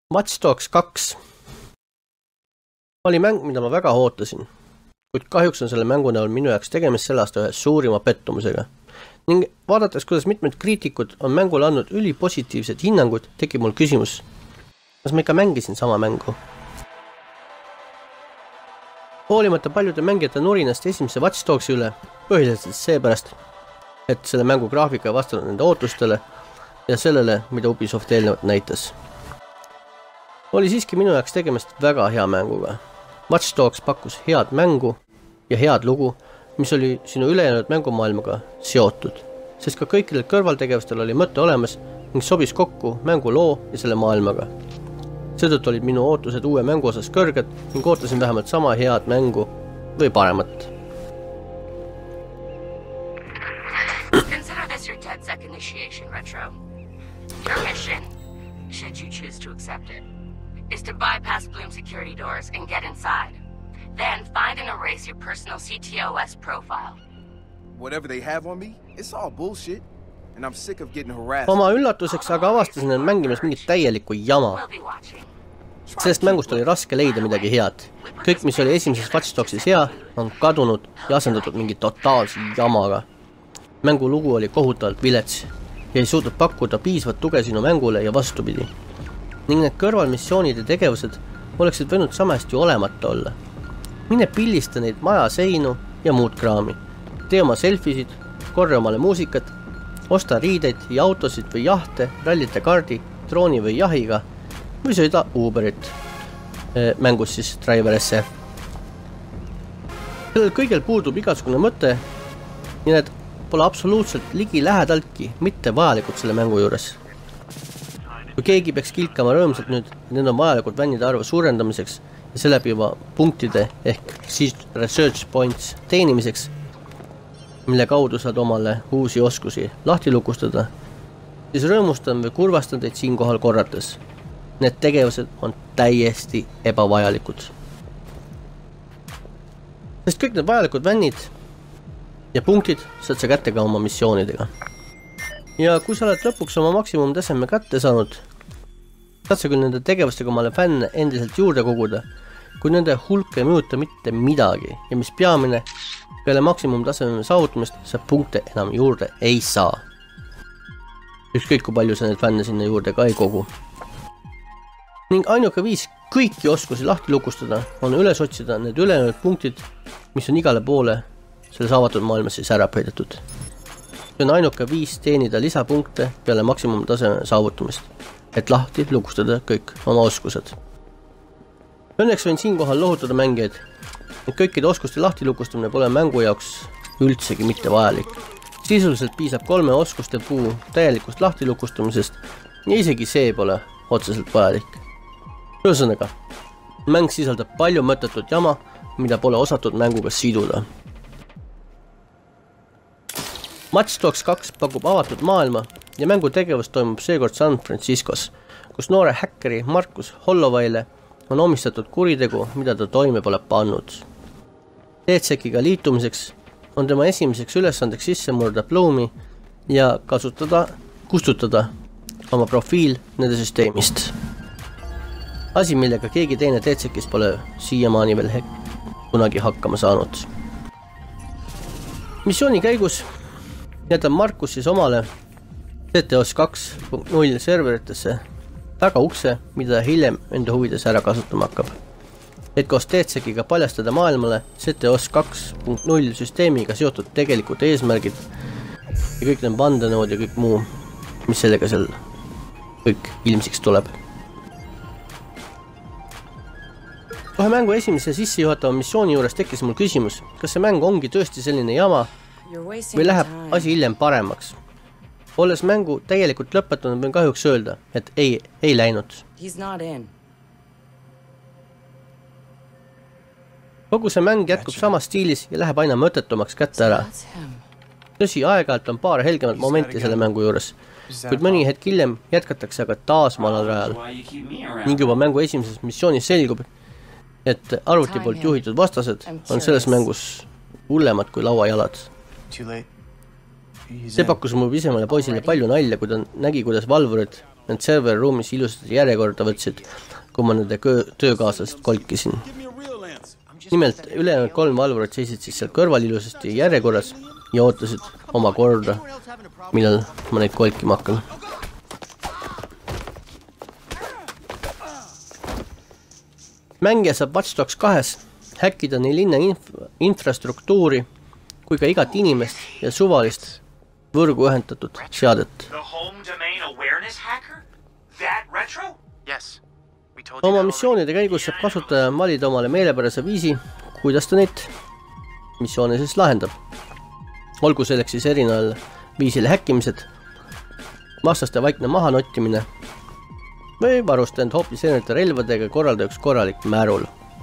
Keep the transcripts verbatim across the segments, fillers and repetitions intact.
Watch Dogs kaks oli mäng, mida ma väga ootasin, kuid kahjuks on selle mängu näol minu jaoks tegemist selle aasta ühe suurima pettumusega. Ning vaadates, kuidas mitmed kriitikud on mängule andnud ülipositiivsed hinnangud, tekib mul küsimus, kas ma ikka mängisin sama mängu? Hoolimata paljude mängijate nurinast esimese Watch Dogsi üle, põhiliselt seepärast, et selle mängu graafika ei vastanud nende ootustele ja sellele, mida Ubisoft eelnevalt näitas. Oli siiski minu jaoks tegemist väga hea mänguga. Watch Dogs pakkus head mängu ja head lugu, mis oli sinu ülejäänud mängumaailmaga seotud, sest ka kõikidel kõrvaltegevustel oli mõte olemas ning sobis kokku mängu loo ja selle maailmaga. Seetõttu olid minu ootused uue mängu osas kõrged ning ootasin vähemalt sama head mängu või paremat. Consider this your DedSec initiation, Retro. Your mission, should you choose to accept it, is to bypass Bloom security doors and get inside. Then find and erase your personal C T O S profile. Whatever they have on me, it's all bullshit. And I'm sick of getting harassed. Oma üllatuseks aga avastasin end mängimas mingit täielikku jama. Sellest mängust oli raske leida midagi head. Kõik, mis oli esimeses Watch Dogsis hea, on kadunud ja asendatud mingi totaalse jamaga. Mängu lugu oli kohutavalt vilets ja ei suutnud pakkuda piisvat tuge sinu mängule ja vastupidi. Ning need kõrvalmissioonid ja tegevused oleksid võinud samasti olemata olla. Mine pillista neid maja seinu ja muud kraami. Tee oma selfisid, korra omale muusikat, osta riideid ja autosid või jahte, rallite kaardi, drooni või jahiga või sõida Uberit, mängus siis Driver S F. Sellel kõigel puudub igasugune mõte ja need pole absoluutselt ligi lähedaltki mitte vajalikud selle mängu juures. Kui keegi peaks kilkama rõõmsalt nüüd, need on vajalikud vännide arvu suurendamiseks ja seeläbi juba punktide ehk research points teenimiseks, mille kaudu saad omale uusi oskusi lahti lukustada, siis rõõmustan või kurvastan teid siinkohal korrates. Need tegevused on täiesti ebavajalikud. Sest kõik need vajalikud vännid ja punktid saad sa kätte ka oma missioonidega. Ja kui sa oled lõpuks oma maksimumtaseme kätte saanud, saad sa küll nende tegevustega omale fänne endiselt juurde koguda, kui nende hulk ei mõjuta mitte midagi ja mis peamine, peale maksimumtaseme saavutamist sa punkte enam juurde ei saa. Ükskõik kui palju sa neid fänne sinna juurde ka ei kogu. Ning ainuke viis kõiki oskusi lahti lukustada on üles otsida need ülejäänud punktid, mis on igale poole selles avatud maailmas siis ära peidetud. See on ainuke viis teenida lisapunkte peale maksimumtaseme saavutamist, et lahti lukustada kõik oma oskused. Õnneks võin siinkohal lohutada mängijaid, et kõikide oskuste lahti lukustamine pole mängu jaoks üldsegi mitte vajalik. Sisuliselt piisab kolme oskuste puu täielikust lahti lukustamisest ja isegi see pole otseselt vajalik. Ühesõnaga, mäng sisaldab palju mõttetut jama, mida pole osatud mänguga siduda. Watch Dogs kaks pakub avatud maailma ja mängu tegevus toimub seekord San Franciscos, kus noore häkkeri Markus Hollowayle on omistatud kuritegu, mida ta toime pole pannud. DedSeciga liitumiseks on tema esimeseks ülesandeks sisse murda Bloomi ja kasutada, kustutada oma profiil nende süsteemist. Asi, millega keegi teine DedSecist pole siiamaani veel kunagi hakkama saanud. Missiooni käigus jätab Markus siis omale C T O S kaks punkt null serveritesse taga ukse, mida hiljem enda huvides ära kasutama hakkab. Et koos DedSeciga paljastada maailmale C T O S kaks punkt null süsteemiga seotud tegelikud eesmärgid ja kõik need vandenõud ja kõik muu, mis sellega seal kõik ilmsiks tuleb. Kohe mängu esimese sissejuhatava missiooni juures tekkis mul küsimus, kas see mäng ongi tõesti selline jama või läheb asi hiljem paremaks. Olles mängu täielikult lõpetanud, võin kahjuks öelda, et ei, ei läinud. Kogu see mäng jätkub samas stiilis ja läheb aina mõttetumaks kätte ära. Tõsi, aeg-ajalt on paar helgemat momenti selle mängu juures, kuid mõni hetk hiljem jätkatakse aga taas malal rajal. Ning juba mängu esimeses missioonis selgub, et arvuti poolt juhitud vastased on selles mängus hullemad kui lauajalad. See pakkus mu pisemale poisile palju nalja, kui ta nägi, kuidas valvurid need serveri ruumis ilusasti järjekorda võtsid, kui ma nende töökaaslased kolkisin. Nimelt, ülejäänud kolm valvurit seisid siis seal kõrval ilusasti järjekorras ja ootasid oma korda, millal ma neid kolkima hakkan. Mängija saab Watch Dogs kahes häkkida nii linna inf infrastruktuuri kui ka igat inimest ja suvalist võrgu ühendatud seadet. Oma missioonide käigus saab kasutaja valida omale meelepärase viisi, kuidas ta neid missioone siis lahendab. Olgu selleks siis erineval viisil häkkimised, vastaste vaikne maha nottimine või varusta end hoopis erinevate relvadega korralda üks korralik märul.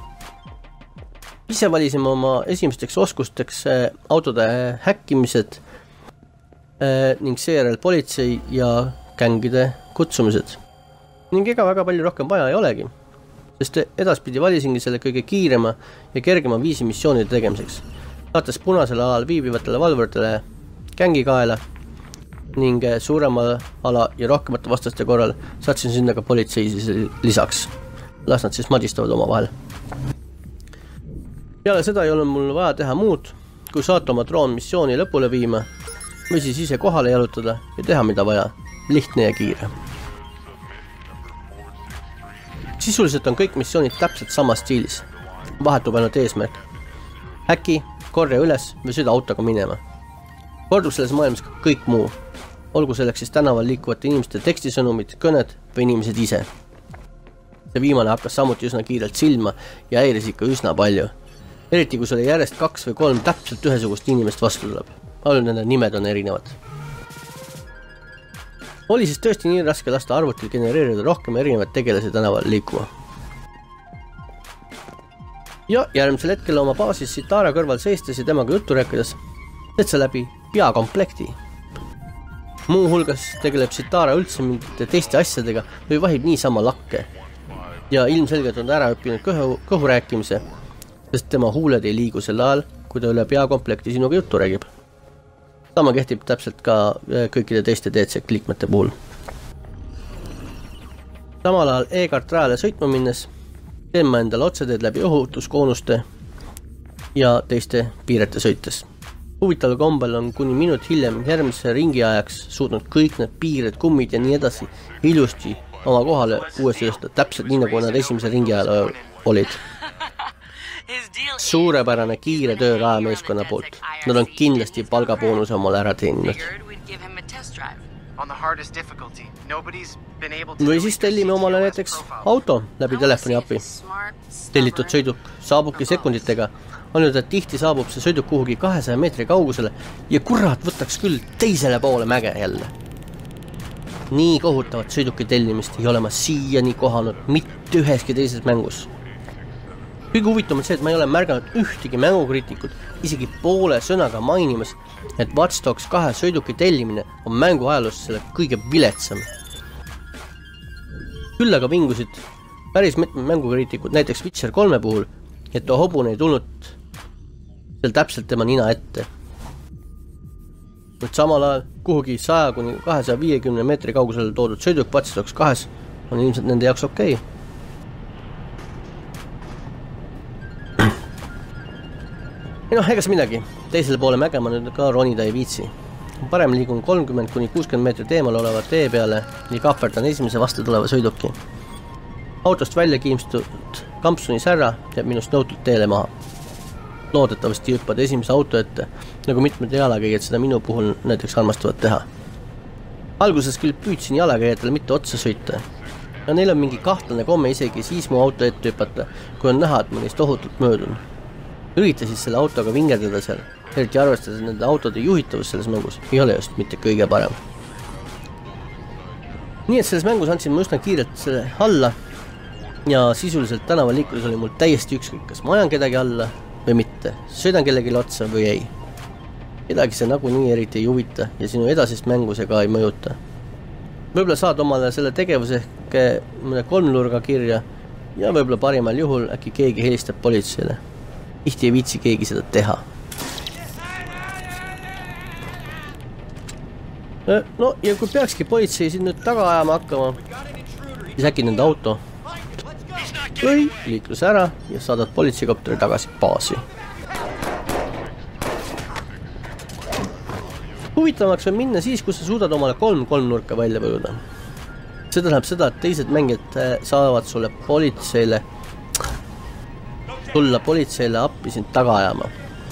Ise valisime oma esimesteks oskusteks autode häkkimised ning seejärel politsei ja gängide kutsumised. Ning ega väga palju rohkem vaja ei olegi, sest edaspidi valisingi selle kõige kiirema ja kergema viisi missioonide tegemiseks, saates punasel alal viibivatele valvuritele gängi kaela ning suurema ala ja rohkemate vastaste korral saatsin sinna ka politsei lisaks. Las nad siis madistavad oma vahel. Peale seda ei olnud mul vaja teha muud, kui saata oma droon missiooni lõpule viima või siis ise kohale jalutada ja teha mida vaja. Lihtne ja kiire. Sisuliselt on kõik missioonid täpselt samas stiilis. Vahetub ainult eesmärk. Häki, korja üles või sõida autoga minema. Kordub selles maailmas kõik muu. Olgu selleks siis tänaval liikuvate inimeste tekstisõnumid, kõned või inimesed ise. See viimane hakkas samuti üsna kiirelt silma ja häiris ikka üsna palju. Eriti kui sulle järjest kaks või kolm täpselt ühesugust inimest vastu tuleb. Ainult nende nimed on erinevad. Oli siis tõesti nii raske lasta arvutil genereerida rohkem erinevaid tegelasi tänaval liikuma. Ja järgmisel hetkel oma baasis Sitara kõrval seistes ja temaga juttu rääkides, teed sa läbi peakomplekti. Muu hulgas tegeleb Sitara üldse mingite teiste asjadega või vahib niisama lakke. Ja ilmselgelt on ära õppinud kõhu, kõhu rääkimise, sest tema huuled ei liigu sel ajal, kui ta üle peakomplekti sinuga juttu räägib. Sama kehtib täpselt ka kõikide teiste D C liikmete puhul. Samal ajal e-kart rajale sõitma minnes teen ma endale otseteed läbi ohutuskoonuste ja teiste piirete sõites. Huvitaval kombel on kuni minut hiljem järgmise ringi ajaks suutnud kõik need piired, kummid ja nii edasi ilusti oma kohale uuesti tõsta, täpselt nii nagu nad esimese ringi ajal olid. Suurepärane kiire töö rajameeskonna poolt. Nad on kindlasti palgaboonuse omale ära teeninud. Või siis tellime omale näiteks auto läbi telefoni api. Tellitud sõiduk saabubki sekunditega, ainult et tihti saabub see sõiduk kuhugi kahesaja meetri kaugusele ja kurat võtaks küll teisele poole mäge jälle. Nii kohutavat sõiduki tellimist ei ole ma siiani kohanud mitte üheski teises mängus. Kõige huvitavam on see, et ma ei ole märganud ühtegi mängukriitikut isegi poole sõnaga mainimas, et Watch Dogs kahe sõiduki tellimine on mängu ajaloos selle kõige viletsam. Küll aga vingusid päris mitmed mängukriitikud, näiteks Witcher kolme puhul, et too hobune ei tulnud seal täpselt tema nina ette. Nüüd samal ajal kuhugi saja kuni kahesaja viiekümne meetri kaugusele toodud sõiduk Watch Dogs kahes on ilmselt nende jaoks okei. Okay. Ei noh, egas midagi. Teisele poole mäge ma nüüd ka ronida ei viitsi. Parem liigun kolmkümmend kuni kuuskümmend meetrit eemal oleva tee peale ja kahverdan esimese vastu tuleva sõiduki. Autost välja kiimstud kampsuni särra jääb minust nõutult teele maha. Loodetavasti hüppad esimese auto ette, nagu mitmed jalakäijad seda minu puhul näiteks armastavad teha. Alguses küll püüdsin jalakäijatele mitte otsa sõita. Ja neil on mingi kahtlane komme isegi siis mu auto ette hüpata, kui on näha, et ma neist ohutult möödun. Ürita siis selle autoga vingerdada seal, eriti arvestades nende autode juhitavus selles mängus ei ole just mitte kõige parem. Nii et selles mängus andsin ma üsna kiirelt selle alla ja sisuliselt tänavaliiklus oli mul täiesti ükskõik, kas ma ajan kedagi alla või mitte, sõidan kellegi otsa või ei. Kedagi see nagunii eriti ei huvita ja sinu edasist mängu see ka ei mõjuta. Võib-olla saad omale selle tegevuse ehk mõne kolmnurga kirja ja võib-olla parimal juhul äkki keegi helistab politseile. Ihti ei viitsi keegi seda teha. No ja kui peakski politsei siin nüüd taga ajama hakkama, siis äkki nende auto või liiklus ära ja saadad politseikopteri tagasi baasi. Huvitavamaks võib minna siis, kus sa suudad omale kolm kolmnurka välja põluda. See tähendab seda, et teised mängijad saavad sulle politseile tulla politseile appi sind taga ajama.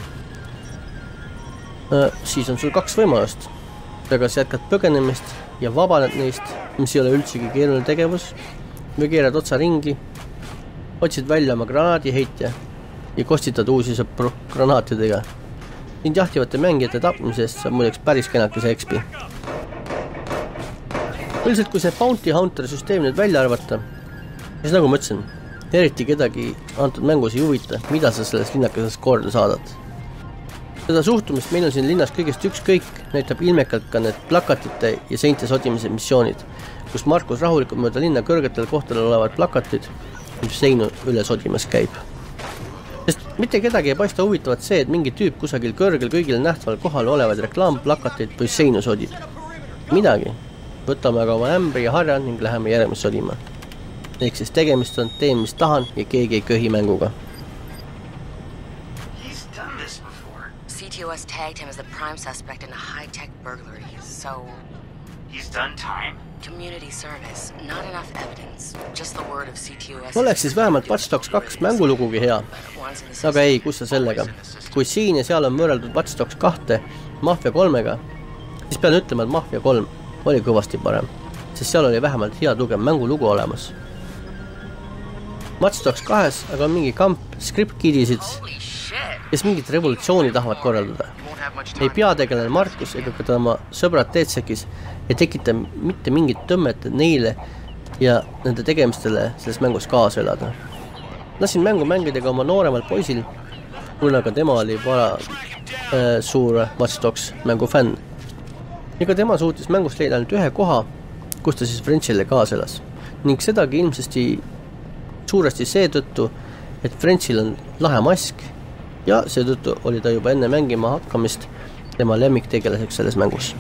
Siis on sul kaks võimalust. Kas jätkad põgenemist ja vabaned neist, mis ei ole üldsegi keeruline tegevus, või keerad otsa ringi, otsid välja oma granaadiheitja ja kostitad uusi sõpru granaatidega. Sind jahtivate mängijate tapmisest saab muideks päris kenakese X P. Üldiselt, kui see Bounty Hunter süsteem nüüd välja arvata, siis nagu ma ütlesin, eriti kedagi antud mängus ei huvita, mida sa selles linnakeses korda saadad. Seda suhtumist meil on siin linnas kõigest ükskõik, näitab ilmekalt ka need plakatite ja seinte sodimise missioonid, kus Markus rahulikult mööda linna kõrgetel kohtadel olevad plakatid, mis seinu üle sodimas käib. Sest mitte kedagi ei paista huvitavat see, et mingi tüüp kusagil kõrgel kõigil nähtaval kohal olevad reklaamplakateid või seinu sodib. Midagi. Võtame aga oma ämbri ja harja ning läheme järgmist sodima. Ehk siis tegemist on teen, mis tahan ja keegi ei köhi mänguga. C T O S tagged him as the prime suspect in a high-tech burglary, so... He's done time? Community service, not enough evidence, just the word of C T O S... Oleks siis vähemalt Watch Dogs kaks mängulugugi hea. Aga ei, kus sa sellega? Kui siin ja seal on võrreldud Watch Dogs kahte Mafia kolmega, siis pean ütlema, et Mafia kolm oli kõvasti parem, sest seal oli vähemalt hea tugev mängulugu olemas. Watch Dogs kahes aga on mingi kamp script kidisid, kes mingit revolutsiooni tahavad korraldada. Ei peategelane Markus ega ka tema sõbrad Tetsekis ei tekita mitte mingit tõmmet neile ja nende tegemistele selles mängus kaasa elada. Lasin mängu mängidega oma nooremal poisil, kuna ka tema oli vara äh, suur Watch Dogs mängu fänn. Ja ka tema suutis mängust leida ainult ühe koha, kus ta siis Frenchile kaasa elas. Ning sedagi ilmsesti suuresti seetõttu, et Frenchil on lahe mask ja seetõttu oli ta juba enne mängima hakkamist tema lemmiktegelaseks selles mängus.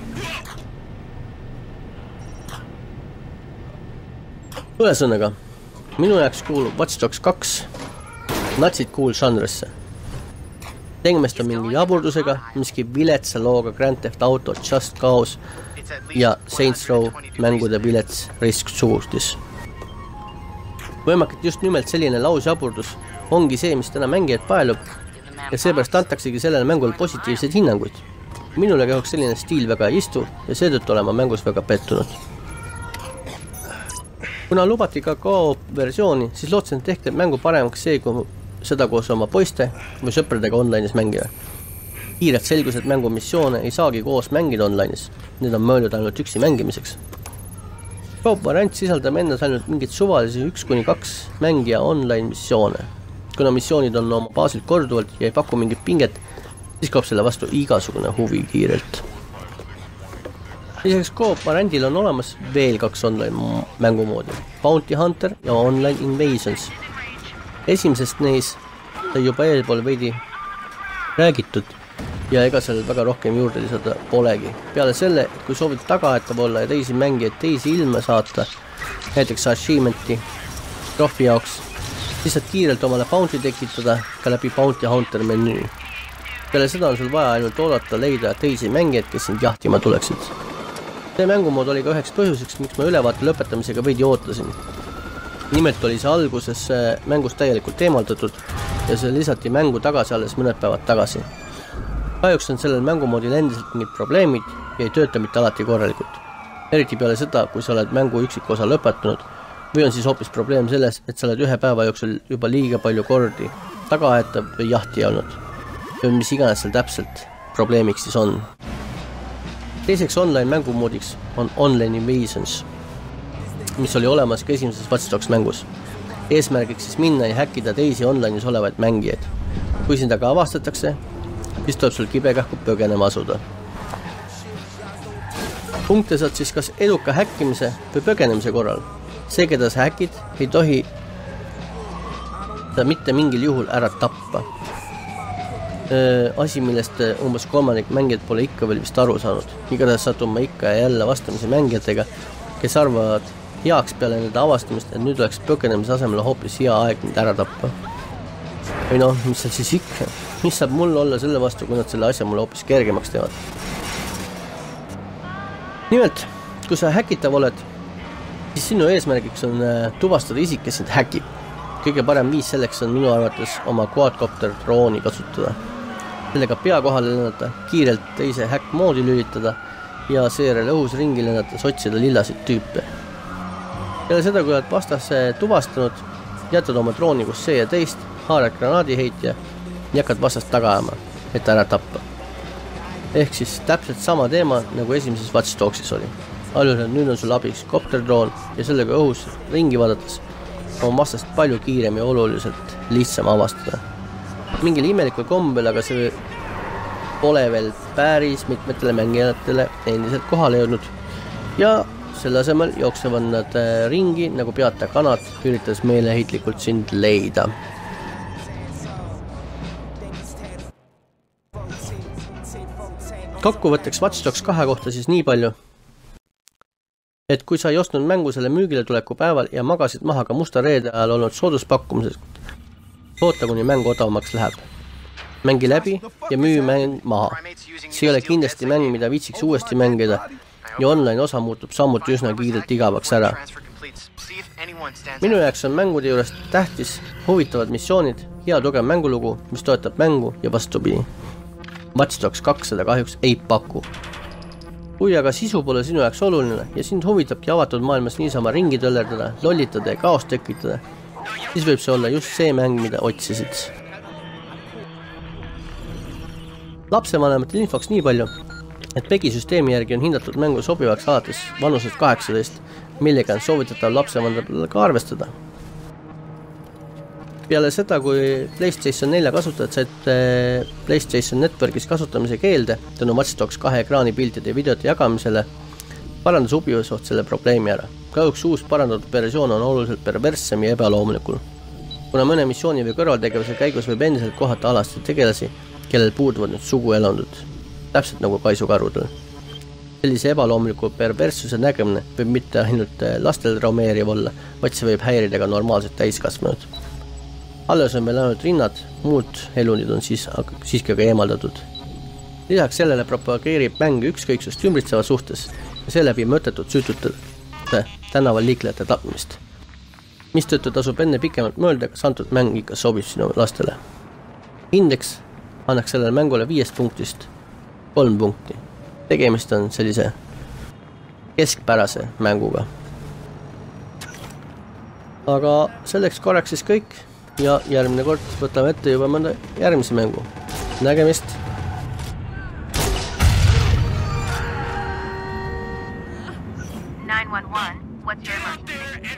Ülesõnaga, minu jaoks kuulub Watch Dogs kaks natsid cool žanrisse. Tegemist on mingi jaburdusega, miski viletsa looga Grand Theft Auto Just Cause ja Saints Row mängude vilets risk suurtis. Võimakalt just nimelt selline lausjaburdus ongi see, mis täna mängijad paelub ja seepärast antaksegi sellele mängule positiivseid hinnanguid. Minule kahjuks selline stiil väga ei istu ja seetõttu olen ma mängus väga pettunud. Kuna lubati ka co-op versiooni, siis lootsin, et ehk teeb mängu paremaks see, kui seda koos oma poiste või sõpradega online'is mängida. Kiirelt selgus, et mängu missioone ei saagi koos mängida online'is. Need on mõeldud ainult üksi mängimiseks. Co-op variant sisaldab endas ainult mingid suvalisi üks kuni kaks mängija online missioone. Kuna missioonid on oma baasilt korduvalt ja ei paku mingit pinget, siis kaob selle vastu igasugune huvi kiirelt. Lisaks Co-op variandil on olemas veel kaks online mängumoodi, Bounty Hunter ja Online Invasions. Esimesest neis sai juba eelpool veidi räägitud ja ega seal väga rohkem juurde lisada polegi. Peale selle, et kui soovid tagaetav olla ja teisi mängijaid teisi ilme saata, näiteks achievementi trofi jaoks, siis saad kiirelt omale bounty tekitada ka läbi Bounty Hunter menüü. Peale seda on sul vaja ainult oodata leida teisi mängijaid, kes sind jahtima tuleksid. See mängumood oli ka üheks põhjuseks, miks ma ülevaate lõpetamisega veidi ootasin. Nimelt oli see alguses mängust täielikult eemaldatud ja see lisati mängu tagasi alles mõned päevad tagasi. Kahjuks on sellel mängumoodil endiselt mingid probleemid ja ei tööta mitte alati korralikult. Eriti peale seda, kui sa oled mängu üksikosa lõpetanud või on siis hoopis probleem selles, et sa oled ühe päeva jooksul juba liiga palju kordi tagaaetav või jahti olnud. Või mis iganes seal täpselt probleemiks siis on. Teiseks online mängumoodiks on Online Invasions, mis oli olemas ka esimeses Watch Dogs mängus. Eesmärgiks siis minna ja häkkida teisi online'is olevaid mängijaid. Kui sind aga avastatakse, siis tuleb sul kibekähku põgenema asuda. Punkte saad siis kas eduka häkkimise või põgenemise korral. See, keda sa häkid, ei tohi ta mitte mingil juhul ära tappa. asi, millest umbes kolmandik mängijad pole ikka veel vist aru saanud. Igatahes satun ma ikka ja jälle vastamisi mängijatega, kes arvavad heaks peale nende avastamist, et nüüd oleks põgenemise asemel hoopis hea aeg mind ära tappa. Või noh, mis seal siis ikka? Mis saab mul olla selle vastu, kui nad selle asja mulle hoopis kergemaks teevad? Nimelt, kui sa häkitav oled, siis sinu eesmärgiks on tuvastada isik, kes sind häkib. Kõige parem viis selleks on minu arvates oma quadcopter drooni kasutada. Sellega pea kohale lennata, kiirelt teise häkkmoodi lülitada ja seejärel õhus ringi lennata sotsida lillasid tüüpe. Peale seda, kui oled vastase tuvastanud, jätad oma drooni kus see ja teist, haarad granaadiheitja ja hakkad vastast taga ajama, et ära tappa. Ehk siis täpselt sama teema, nagu esimeses Watch Dogsis oli. Ainult nüüd on sul abiks kopterdroon ja sellega õhus ringi vaadates on vastast palju kiirem ja oluliselt lihtsam avastada. Mingil imelikul kombel, aga see pole veel päris mitmetele mängijatele endiselt kohale jõudnud. Ja selle asemel jooksevad nad ringi nagu peata kanad, üritades meeleheitlikult sind leida. Kokkuvõtteks Watch Dogs kahe kohta siis nii palju, et kui sa ei ostnud mängu selle müügile tuleku päeval ja magasid maha ka musta reede ajal olnud sooduspakkumisest, oota, kuni mäng odavamaks läheb. Mängi läbi ja müü mäng maha. See ei ole kindlasti mäng, mida viitsiks uuesti mängida ja online osa muutub samuti üsna kiirelt igavaks ära. Minu jaoks on mängude juures tähtis huvitavad missioonid, hea tugev mängulugu, mis toetab mängu ja vastupidi. Watch Dogs kaks seda kahjuks ei paku. Kui aga sisu pole sinu jaoks oluline ja sind huvitabki avatud maailmas niisama ringi töllerdada, lollitada ja kaost tekitada, siis võib see olla just see mäng, mida otsisid. Lapsevanematel infoks nii palju, et P E G I süsteemi järgi on hindatud mängu sobivaks alates vanusest kaheksateist, millega on soovitatav lapsevanematel ka arvestada. Peale seda, kui PlayStation nelja kasutajad said PlayStation Networkis kasutamise keelde tänu Watch Dogs kahe ekraani piltide ja videote jagamisele, parandas Ubisoft selle probleemi ära. Kahjuks uus parandatud versioon on oluliselt perverssem ja ebaloomulikul. Kuna mõne missiooni või kõrvaltegevuse käigus võib endiselt kohata alasti tegelasi, kellel puuduvad nüüd suguelundud, täpselt nagu kaisukarudel. Sellise ebaloomuliku perverssuse nägemine võib mitte ainult lastel traumeeriv olla, vaid see võib häirida ka normaalselt täiskasvanud. Alles on meil ainult rinnad, muud elundid on siis, siiski ka eemaldatud. Lisaks sellele propageerib mäng ükskõiksust ümbritseva suhtes ja seeläbi mõttetut süütute tänaval liiklejate tapmist. Mistõttu tasub enne pikemalt mõelda, kas antud mäng ikka sobib sinu lastele. Hindeks annaks sellele mängule viiest punktist kolm punkti. Tegemist on sellise keskpärase mänguga. Aga selleks korraks siis kõik ja järgmine kord võtame ette juba mõnda järgmise mängu. Nägemist! nine one one, what's your emergency?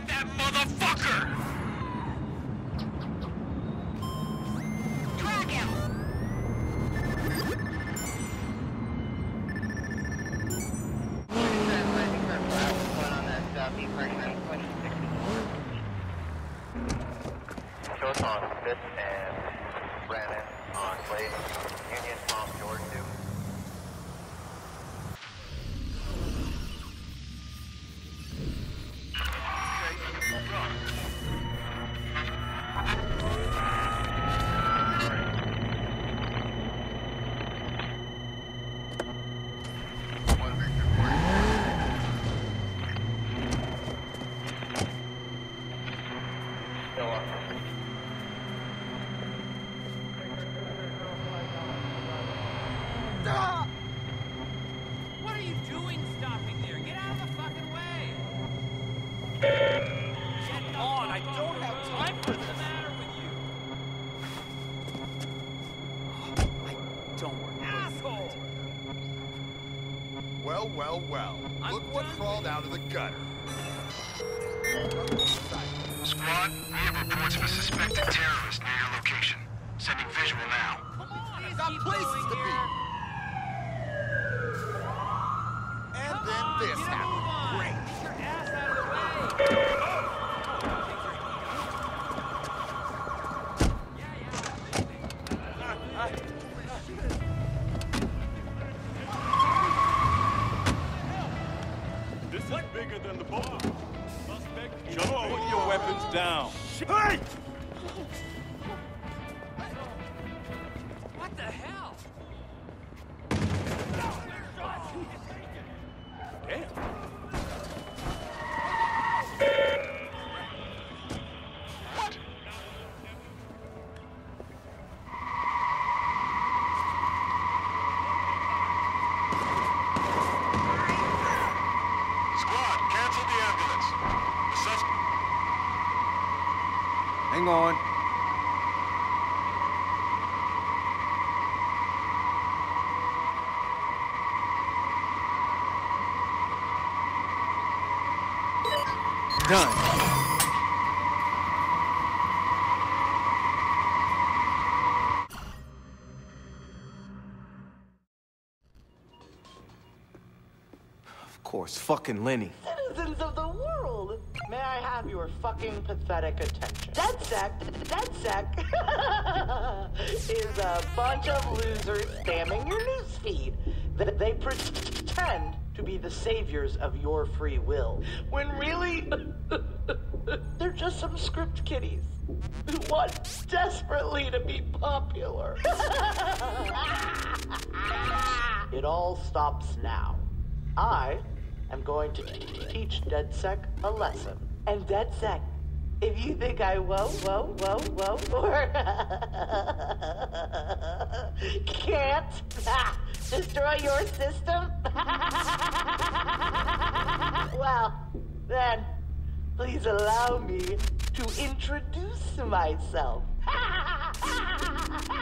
Shows on Fifth and Brandon on Blade, Union, Tom, George, two. What are you doing stopping there? Get out of the fucking way! Get on! I don't have time for this. What's the matter with you? I don't asshole! Well, well, well. I'm Look what done crawled with out of the gutter. Squad, we have reports of a suspected terrorist near your location. Sending visual now. Come on, I Got keep places going to be. here. And Come then on, this get a happened. move on. Great. Get your ass out of the way. Yeah, yeah. than the bomb. Suspect, just put your weapons down. Hey! What the hell? Damn. Squad, cancel the ambulance. The sus- Hang on. Done. Of course, fucking Lenny. Citizens of the world, may I have your fucking pathetic attention? DedSec, DedSec is a bunch of losers spamming your newsfeed. That they pretend to be the saviors of your free will, when really they're just some script kiddies who want desperately to be popular. It all stops now. I am going to teach DedSec a lesson. And DedSec, if you think I won't, won't, won't, won't, or can't destroy your system, well, then please allow me to introduce myself.